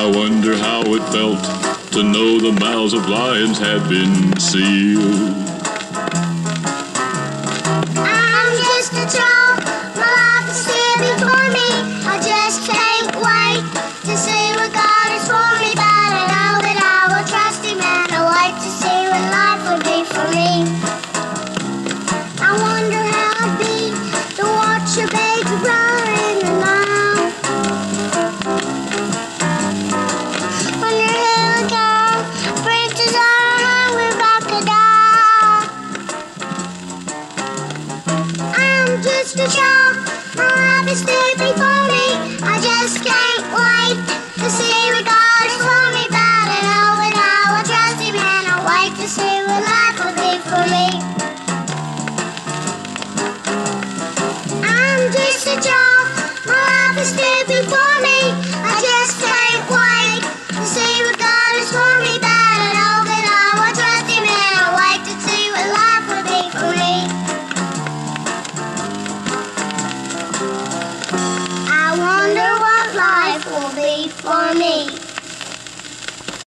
I wonder how it felt to know the mouths of lions had been sealed. I'm just a child, my life is still before me. I just can't wait to see what God has for me, but I know that I will trust Him, and I wait to see what life will be for me. I wonder how it'd be to watch your baby grow in the night. When your little girl branches are hungry crocodile. I'm just a child, my life is still before me. I just can't wait to see what God is for me, but I know that I will trust Him, and I wait to see what life will be for me. I'm just a child, my life is still before me. I just can't wait to see what God is for me, but I know that I will trust Him, and I wait to see what life will be for me. I wonder what life will be for me.